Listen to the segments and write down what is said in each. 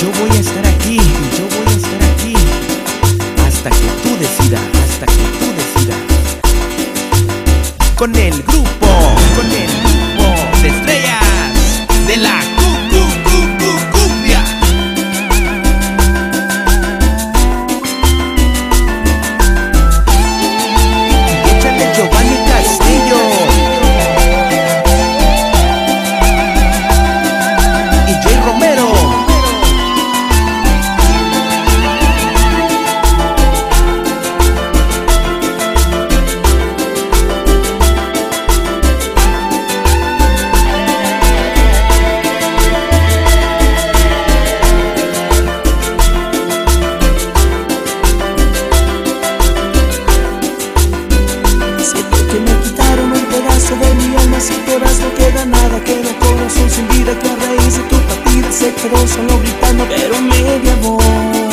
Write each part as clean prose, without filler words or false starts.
yo voy a estar aquí, yo voy a estar aquí hasta que tú decidas, hasta que tú decidas. Con el grupo de estrellas de la cumbia. Échale Giovanni Castillo y Jay Romero. De mi alma sin horas no queda nada, queda un corazón sin vida que a raíz de tu partida se quedó solo gritando pero media voz.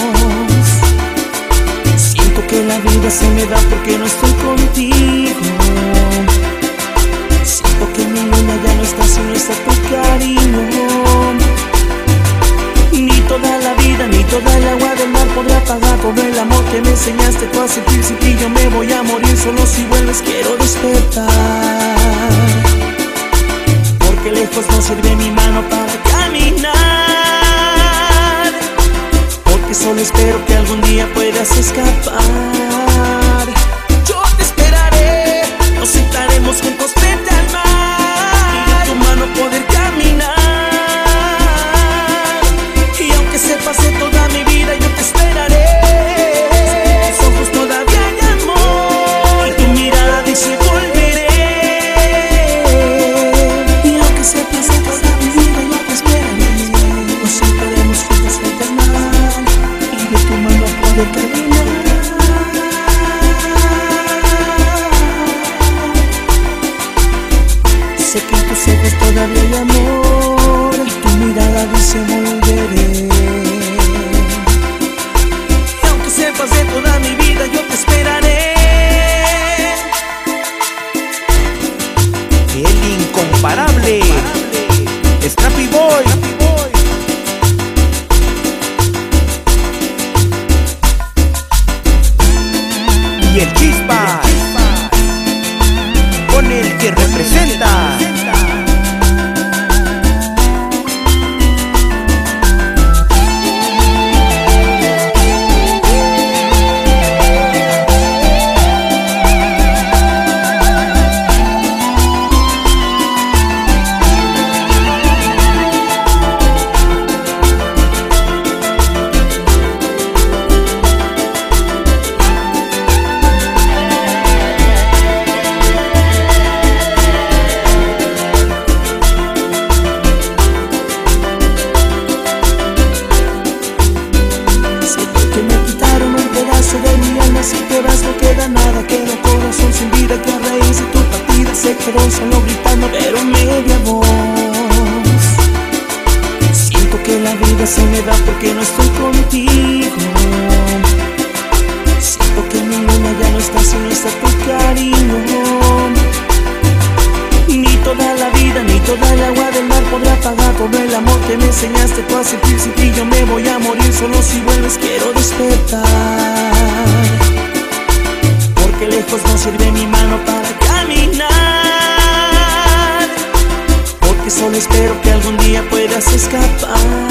Siento que la vida se me da porque no estoy contigo. Siento que mi luna ya no está, si no está tu cariño. Ni toda la vida, ni toda el agua del mar podrá pagar por el amor que me enseñaste tú a sentir. Sin ti yo me voy a morir, solo si vuelves quiero despertar. Porque lejos no sirve mi mano para caminar. Porque solo espero que algún día puedas escapar. Yo te esperaré, nos sentaremos juntos frente al mar y de tu mano poder caminar. Y aunque se pase toda mi vida yo te esperaré. Tus ojos todavía hay amor y tu mirada dice volveré. Y aunque se pase toda mi vida yo te esperaré. Nos sentaremos juntos frente al mar y de tu mano poder caminar. Sé que en tus ojos todavía hay amor y tu mirada dice volveré. Y aunque se pase toda mi vida yo te esperaré. El incomparable Scrappy Boy y el Chispas, con el que representa de mi alma, si te vas no queda nada, queda un corazón sin vida que a raíz de tu partida se quedó solo gritando pero media voz. Siento que la vida se me da porque no estoy contigo. Siento que mi luna ya no está, si no está tu cariño. Ni toda la vida, ni toda el agua del mar podrá pagar por el amor que me enseñaste tú a sentir. Sin ti yo me voy a morir, solo si vuelves quiero despertar. Porque lejos no sirve mi mano para caminar. Porque solo espero que algún día puedas escapar.